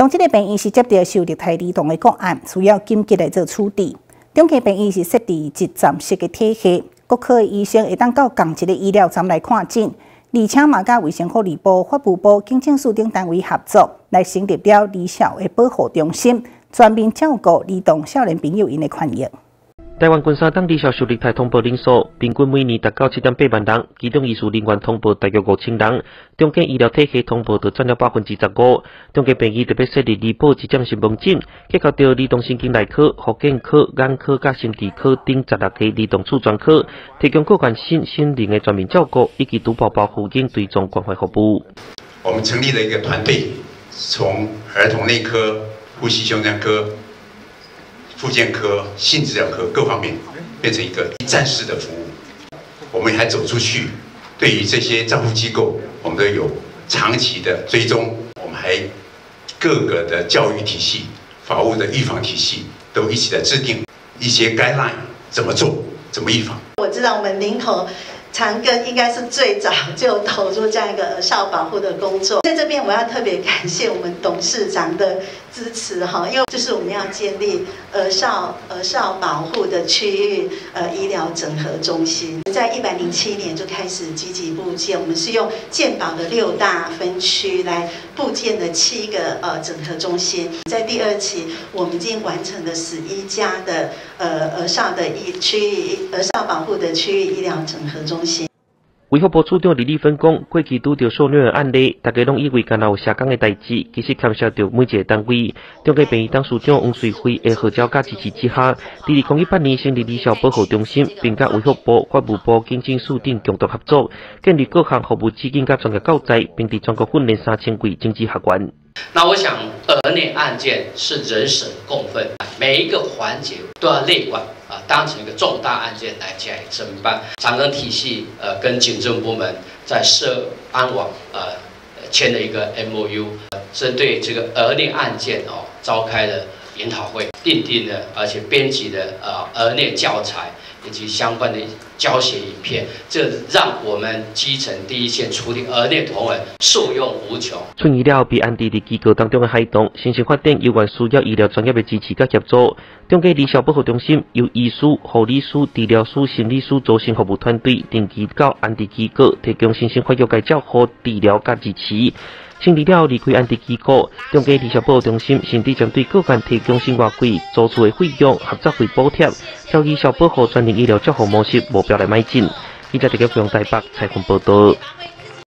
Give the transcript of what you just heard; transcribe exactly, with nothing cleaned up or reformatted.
当这个病院是接到受虐待儿童的个案，需要紧急来做处理。中溪病院是设置一站式的体系，各科的医生会当到同一个医疗站来看诊，而且嘛甲卫生福利部、法务部、警政署等单位合作，来成立了儿少的保护中心，专门照顾儿童少年朋友因的权益。 台湾近三档儿少受虐待通报人数平均每年达到七点八万人，其中医师人员通报大约五千人，中间医疗体系通报就占了百分之十五。中间病院特别设立儿保一站式门诊，结合到儿童神经内科、复健科、眼科、甲心智科等十六个儿童处专科，提供各款性心灵的全面照顾以及督保保护应对踪关怀服务。 我们成立了一个团队，从儿童内科、呼吸胸腔科。 复健科、性治疗科各方面变成一个一站式的服务，我们还走出去，对于这些照护机构，我们都有长期的追踪，我们还各个的教育体系、法务的预防体系都一起来制定一些 guideline， 怎么做，怎么预防。 我知道我们林口。 长庚应该是最早就投入这样一个儿少保护的工作，在这边我要特别感谢我们董事长的支持哈，因为就是我们要建立儿少儿少保护的区域呃医疗整合中心，在一百零七年就开始积极布建，我们是用健保的六大分区来布建的七个呃整合中心，在第二期我们已经完成了十一家的呃儿少的医区域儿少保护的区域医疗整合中心。 卫福部处长李立芬讲，过去拄到受虐的案例，大家拢以为干那有社工的代志，其实牵涉到每一个单位。中间病院董事长王瑞辉的号召甲支持之下，二零零八年成立儿少保护中心，并甲卫福部、法务部、警政署等共同合作，建立各项服务资金甲专业教材，并伫全国训练三千位政治学员。 那我想，儿虐案件是人神共愤，每一个环节都要列管啊，当成一个重大案件来加以侦办。长庚体系呃跟警政部门在社安网呃签了一个 M O U， 针对这个儿虐案件哦，召开了研讨会，订定了而且编辑了呃儿虐教材以及相关的教学影片，这让我们基层第一线处理儿虐同仁受用无穷。 出院了被安置伫机构当中的孩童，新生发展有关需要医疗专业的支持甲协助。中间儿少保护中心由医师、护理师、治疗师、心理师组成服务团队，定期到安置机构提供新生发育该照护、治疗甲支持。 成立了离开安置机构，中间儿少保护中心甚至将对个案提供生活费、租厝的费用、合作费补贴，朝儿少保护专业医疗照护模式目标来迈进。记者陈家from台北采访报道。